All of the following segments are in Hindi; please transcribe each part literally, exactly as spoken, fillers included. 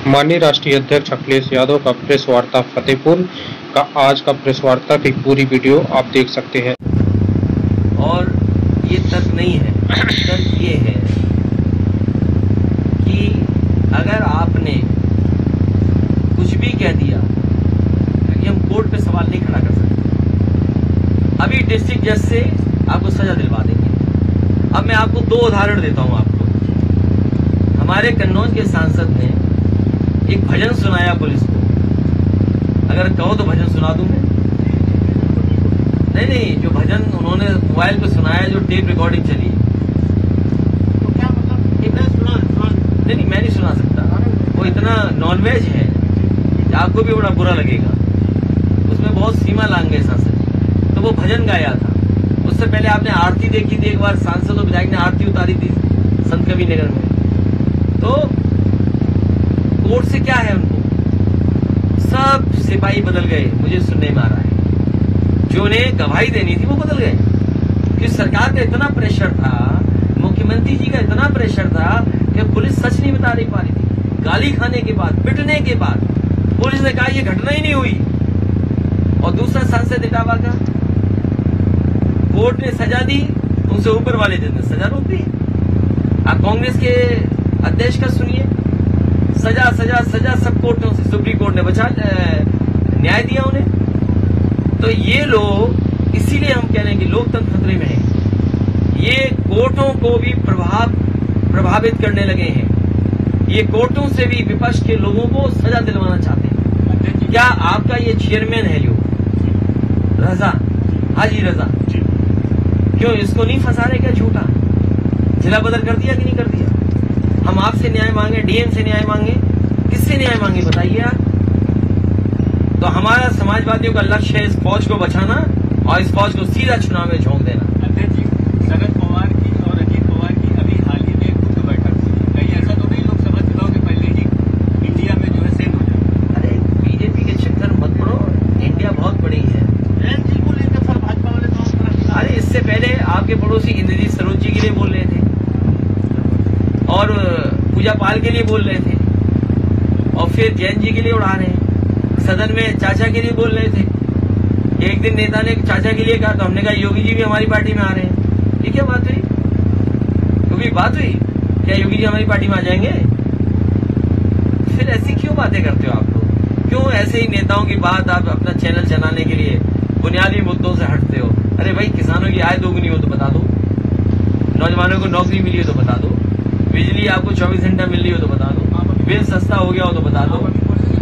माननीय राष्ट्रीय अध्यक्ष अखिलेश यादव का प्रेस वार्ता फतेहपुर का आज का प्रेस वार्ता की पूरी वीडियो आप देख सकते हैं। और ये तर्क नहीं है, तर्क ये है कि अगर आपने कुछ भी कह दिया क्योंकि हम कोर्ट पे सवाल नहीं खड़ा कर सकते। अभी डिस्ट्रिक्ट जज से आपको सजा दिलवा देंगे। अब मैं आपको दो उदाहरण देता हूं। आपको हमारे कन्नौज के सांसद ने एक भजन सुनाया पुलिस को। अगर कहो तो भजन सुना दूं मैं। नहीं नहीं, जो भजन उन्होंने मोबाइल पे सुनाया, जो टेप रिकॉर्डिंग चली, तो क्या मतलब इतना सुना, सुना नहीं नहीं मैं नहीं सुना सकता। वो इतना नॉनवेज है कि आपको भी बड़ा बुरा लगेगा। उसमें बहुत सीमा लांग गए सांसद। तो वो भजन गाया था। उससे पहले आपने आरती देखी थी, एक बार सांसद और विधायक ने आरती उतारी थी संत कबीर नगर में। तो कोर्ट से क्या है, उनको सब सिपाही बदल गए। मुझे सुनने में आ रहा है जो उन्हें गवाही देनी थी वो बदल गए। कि सरकार का इतना प्रेशर था, मुख्यमंत्री जी का इतना प्रेशर था कि पुलिस सच नहीं बता रही पा रही थी। गाली खाने के बाद, पिटने के बाद पुलिस ने कहा यह घटना ही नहीं हुई। और दूसरा सांसद इटावा का कोर्ट ने सजा दी, उनसे ऊपर वाले जज ने सजा रोक दी। आप कांग्रेस के अध्यक्ष का सुनिए, सजा सजा सजा सब कोर्टों से, सुप्रीम कोर्ट ने बचा न्याय दिया उन्हें। तो ये लोग, इसीलिए हम कह रहे हैं कि लोकतंत्र खतरे में है। ये कोर्टों को भी प्रभाव प्रभावित करने लगे हैं। ये कोर्टों से भी विपक्ष के लोगों को सजा दिलवाना चाहते हैं। क्या आपका ये चेयरमैन है जो रजा, हाजी रजा, क्यों इसको नहीं फंसा रहे? क्या झूठा जिला बदल कर दिया कि नहीं कर दिया? हम आपसे न्याय मांगे, डीएम से न्याय मांगे, किससे न्याय मांगे बताइए आप? तो हमारा समाजवादियों का लक्ष्य है इस फौज को बचाना और इस फौज को सीधा चुनाव में झोंक देना। अध्यक्ष जी, शरद पवार की और अजीत पवार की अभी हाल ही में खुद बैठक हुई। कहीं ऐसा तो नहीं लोकसभा चुनाव के पहले ही इंडिया में जो है सेम हो जाए? अरे बीजेपी के चक्कर मत पड़ो, इंडिया बहुत बड़ी है। जी को लेकर सर भाजपा वाले तो अरे इससे पहले आपके पड़ोसी इंद्रजीत सरोज जी के लिए बोल रहे थे और पूजा पाल के लिए बोल रहे थे और फिर जैन जी के लिए उड़ा रहे हैं। सदन में चाचा के लिए बोल रहे थे। एक दिन नेता ने चाचा के लिए कहा तो हमने कहा योगी जी भी हमारी पार्टी में आ रहे हैं। ये क्या बात हुई? क्योंकि बात हुई क्या योगी जी हमारी पार्टी में आ जाएंगे? फिर ऐसी क्यों बातें करते हो आप लोग? क्यों ऐसे ही नेताओं की बात आप अपना चैनल चलाने के लिए बुनियादी मुद्दों से हटते हो? अरे भाई, किसानों की आय दोगुनी हो तो बता दो, नौजवानों को नौकरी मिली हो तो बता दो, बिजली आपको चौबीस घंटा मिल रही हो तो बता दो, बिल सस्ता हो गया हो तो बता दो।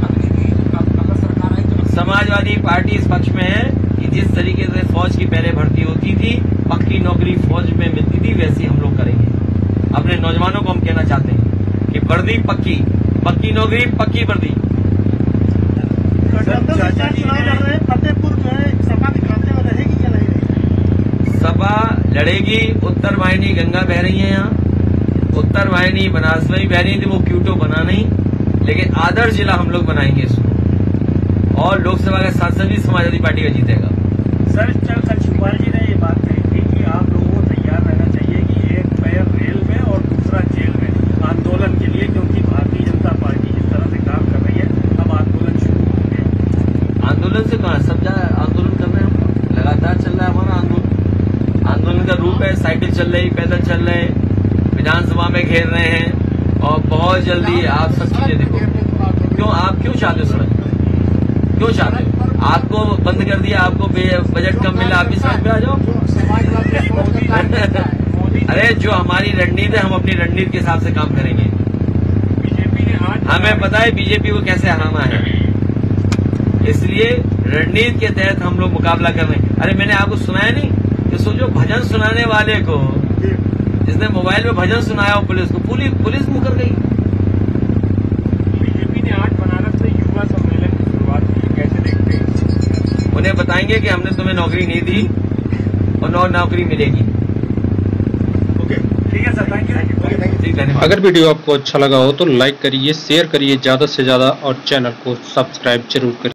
समाजवादी पार्टी इस पक्ष में है कि जिस तरीके से फौज की पहले भर्ती होती थी, पक्की नौकरी फौज में मिलती थी, वैसी हम लोग करेंगे। अपने नौजवानों को हम कहना चाहते हैं कि वर्दी पक्की, पक्की नौकरी, पक्की वर्दी। फतेहपुर जो है सपा दिखाते हुए रहेगी क्या नहीं रहेगी? सपा लड़ेगी। उत्तर वाहिनी गंगा बह रही है यहाँ, उत्तर वाहिनी बनास में भी बह रही थी, वो क्यूटो बना नहीं, लेकिन आदर्श जिला हम लोग बनाएंगे इसको। और लोकसभा का सांसद भी समाजवादी पार्टी का जीतेगा। सर, कल शिवपाल जी ने ये बात कही थी कि आप लोगों को तैयार रहना चाहिए कि एक पैर रेल में और दूसरा जेल में आंदोलन के लिए, क्योंकि भारतीय जनता पार्टी जिस तरह से काम कर रही है, अब आंदोलन शुरू हो गया। आंदोलन से कहा सब जा आंदोलन कर रहे हैं, लगातार चल रहा है हमारा आंदोलन। आंदोलन का रूप है, साइकिल चल रही, पैदल चल रहे, विधानसभा में घेर रहे हैं और बहुत जल्दी आप सब चीजें देखो। क्यों आप क्यों चाहते हो समझ, क्यों चाहते हो? आपको बंद कर दिया, आपको बजट कम मिला, आप भी समझ में आ जाओ। अरे जो हमारी रणनीति है, हम अपनी रणनीति के हिसाब से काम करेंगे। बीजेपी ने आज हमें पता है बीजेपी को कैसे हराना है, इसलिए रणनीति के तहत हम लोग मुकाबला कर रहे हैं। अरे मैंने आपको सुनाया नहीं कि सोचो भजन सुनाने वाले को, जिसने मोबाइल में भजन सुनाया हो पुलिस को, पुलिस पुलिस मुकर गई। बीजेपी ने आज बनारस से युवा सम्मेलन की शुरुआत की, कैसे देखते हैं? उन्हें बताएंगे कि हमने तुम्हें नौकरी नहीं दी और नौ नौकरी मिलेगी। ओके, ठीक है सर, थैंक यू। ठीक, धन्यवाद। अगर वीडियो आपको अच्छा लगा हो तो लाइक करिए, शेयर करिए ज्यादा से ज्यादा और चैनल को सब्सक्राइब जरूर करिए।